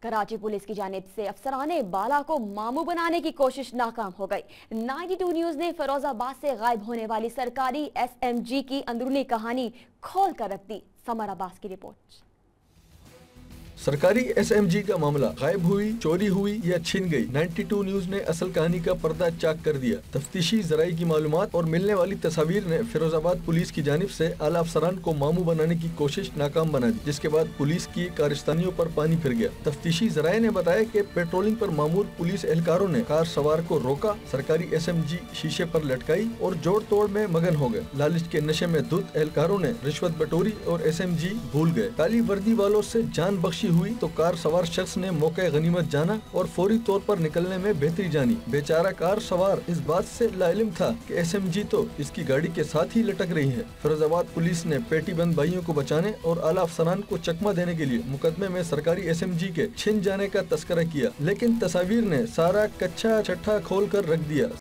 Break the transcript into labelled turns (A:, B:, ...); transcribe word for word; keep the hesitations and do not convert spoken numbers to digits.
A: Karachi police کی جانب سے افسران بالا کو ماموں بنانے کی کوشش ناکام ہو گئی۔ نائنٹی ٹو نیوز نے فیروز آباد سے غائب ہونے والی سرکاری ایس ایم جی کی اندرونی کہانی کھول کر رکھ دی۔ سمر عباس کی رپورٹ۔
B: سرکاری ایس ایم جی کا معاملہ غائب ہوئی، چوری ہوئی یا چھن گئی، نائنٹی ٹو نیوز نے اصل کہانی کا پردہ چاک کر دیا۔ تفتیشی ذرائع کی معلومات اور ملنے والی تصاویر نے فیروز آباد پولیس کی جانب سے اعلی افسران کو ماموں بنانے کی کوشش ناکام بنا دی، جس کے بعد پولیس کی کارستانیوں پر پانی پھر گیا۔ تفتیشی ذرائع نے بتایا کہ پیٹرولنگ پر مامور پولیس اہلکاروں نے کار سوار کو روکا، سرکاری ایس ایم جی شیشے پر لٹکائی اور جوڑ توڑ میں مگن ہو گئے۔ لالچ کے نشے میں دھت اہلکاروں نے رشوت بٹوری اور ایس ایم جی بھول گئے۔ کالی وردی والوں سے جان بخشی ہوئی تو کار سوار شخص نے موقع غنیمت جانا اور فوری طور پر نکلنے میں بہتری جانی۔ بیچارہ کار سوار اس بات سے لا علم تھا کہ ایس ایم جی تو اس کی گاڑی کے ساتھ ہی لٹک رہی ہے۔ فیروز آباد پولیس نے پیٹی بند بھائیوں کو بچانے اور اعلیٰ افسران کو چکمہ دینے کے لیے مقدمے میں سرکاری ایس ایم جی کے چھن جانے کا تذکرہ کیا، لیکن تصاویر نے سارا کچا چھٹا کھول کر رکھ دیا۔